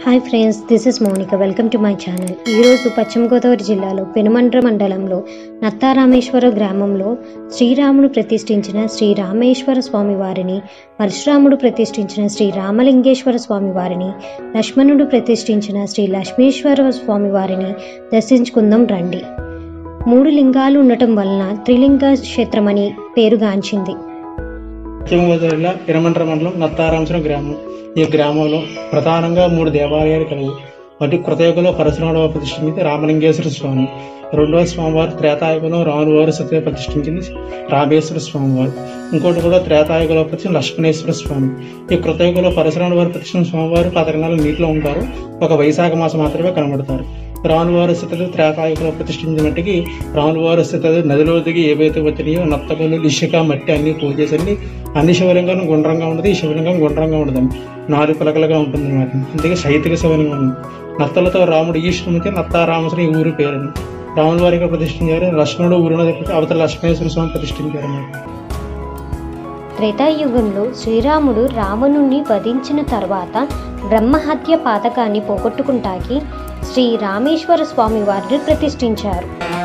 Hi friends, this is Mounika. Welcome to my channel. ఈరోజు పశ్చిమ గోదావరి జిల్లాలో పెనుమండ్ర మండలంలో నత్తారామేశ్వర గ్రామంలో శ్రీరాముడు ప్రతిష్ఠించిన శ్రీ రామేశ్వర స్వామి వారిని, పరశురాముడు ప్రతిష్ఠించిన శ్రీ రామలింగేశ్వర స్వామి వారిని, లక్ష్మణుడు ప్రతిష్ఠించిన శ్రీ లక్ష్మీశ్వర స్వామి వారిని దర్శించుకుందాం రండి. 3 లింగాలు ఉండటం వలన త్రిలింగ క్షేత్రమని పేరుగాంచింది. పశ్చిమ గోదావరి జిల్లా పెనుమండ్ర మండలం నత్తారామేశ్వరం గ్రామం. ఈ గ్రామంలో ప్రధానంగా 3 దేవాలయాలు కలవు. వాటి కృతయుగంలో పరశురాముడు ప్రతిష్ఠించింది రామలింగేశ్వర స్వామి, రెండవ స్వామివారు త్రేతాయుగంలో రాములవారు సత్య ప్రతిష్ఠించింది రామేశ్వర స్వామివారు, ఇంకోటి కూడా త్రేతాయుగంలో ప్రతిష్ఠించిన లక్ష్మణేశ్వర స్వామి. ఈ కృతయుగంలో పరశురాముడు వారు ప్రతిష్ఠించిన స్వామివారు 14 నెలలు నీటిలో ఉంటారు. ఒక వైశాఖ మాసం మాత్రమే కనబడతారు. రాములవారి స్థితులు త్రేతాయుగంలో ప్రతిష్ఠించినట్టుకి రాములవారి స్థితులు నదిలో దిగి ఏవైతే వచ్చినాయో నత్తగులు, ఇసుక, మట్టి అన్ని పూజేసండి. అన్ని శివలింగం గుండ్రంగా ఉంటుంది, ఈ శివలింగం గుండ్రంగా ఉండదండి, 4 పలకలుగా ఉంటుంది అన్నమాట. అందుకే శైతిక శివలింగం. నత్తలతో రాముడు ఈశ్వరునికి నత్తారామేశ్వరం ఈ ఊరు పేరుని రాముల వారికి ప్రతిష్ఠించారు. లక్ష్మణుడు ఊరిన అవతల లక్ష్మణేశ్వర స్వామి ప్రతిష్ఠించారు అన్నమాట. త్రేతాయుగంలో శ్రీరాముడు రావణుణ్ణి వధించిన తర్వాత బ్రహ్మహత్య పాతకాన్ని పోగొట్టుకుంటాకి శ్రీ రామేశ్వర స్వామి వారిని ప్రతిష్ఠించారు.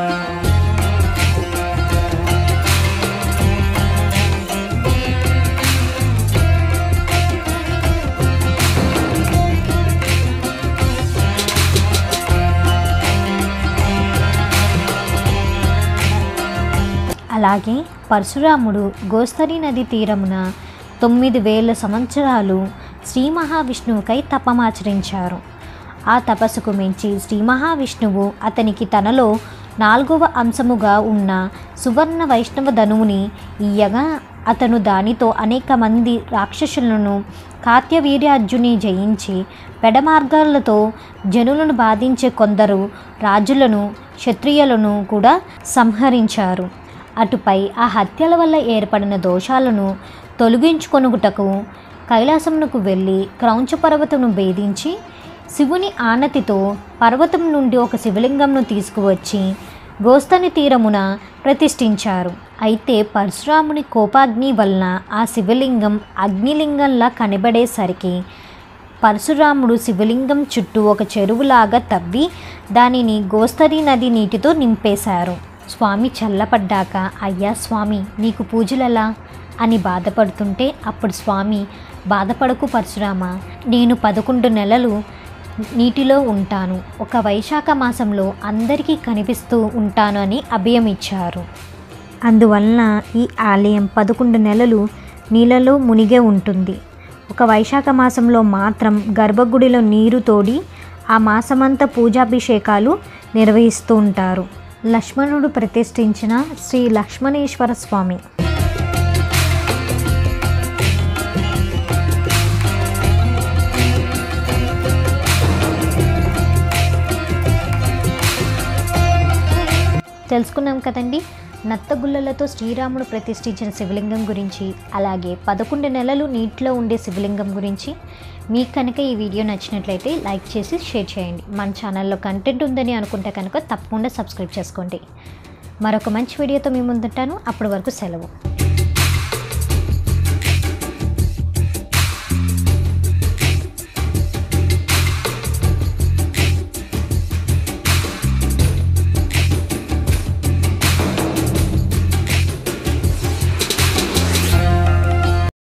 అలాగే పరశురాముడు గోస్తరి నది తీరమున 9000 సంవత్సరాలు శ్రీ మహావిష్ణువుకై తపమాచరించారు. ఆ తపస్సుకు మించి శ్రీ మహావిష్ణువు అతనికి తనలో 4వ అంశముగా ఉన్న సువర్ణ వైష్ణవ ధనువుని ఇయ్యగా అతను దానితో అనేక మంది రాక్షసులను కార్త్యవీర్యార్జుని జయించి పెడమార్గాలతో జనులను బాధించే కొందరు రాజులను, క్షత్రియులను కూడా సంహరించారు. అటుపై ఆ హత్యల వల్ల ఏర్పడిన దోషాలను తొలగించుకొనుటకు కైలాసమునకు వెళ్ళి క్రౌంచ పర్వతమును భేదించి శివుని ఆనతితో పర్వతం నుండి ఒక శివలింగంను తీసుకువచ్చి గోస్తని తీరమున ప్రతిష్ఠించారు. అయితే పరశురాముని కోపాగ్ని వలన ఆ శివలింగం అగ్నిలింగంలా కనబడేసరికి పరశురాముడు శివలింగం చుట్టూ ఒక చెరువులాగా తవ్వి దానిని గోస్తరి నది నీటితో నింపేశారు. స్వామి చల్లపడ్డాక, అయ్యా స్వామి, నీకు పూజలలా అని బాధపడుతుంటే అప్పుడు స్వామి, బాధపడకు పరశురామ, నేను 11 నెలలు నీటిలో ఉంటాను, ఒక వైశాఖ మాసంలో అందరికీ కనిపిస్తూ ఉంటాను అని అభయం ఇచ్చారు. అందువలన ఈ ఆలయం 11 నెలలు నీళ్ళలో మునిగే ఉంటుంది. ఒక వైశాఖ మాసంలో మాత్రం గర్భగుడిలో నీరు తోడి ఆ మాసమంతా పూజాభిషేకాలు నిర్వహిస్తూ ఉంటారు. లక్ష్మణుడు ప్రతిష్ఠించిన శ్రీ లక్ష్మణేశ్వర స్వామి. తెలుసుకున్నాం కదండి, నత్తగుల్లలతో శ్రీరాముడు ప్రతిష్ఠించిన శివలింగం గురించి, అలాగే 11 నెలలు నీటిలో ఉండే శివలింగం గురించి. మీకు కనుక ఈ వీడియో నచ్చినట్లయితే లైక్ చేసి షేర్ చేయండి. మన ఛానల్లో కంటెంట్ ఉందని అనుకుంటే కనుక తప్పకుండా సబ్స్క్రైబ్ చేసుకోండి. మరొక మంచి వీడియోతో మీ ముందుంటాను. అప్పటి వరకు సెలవు.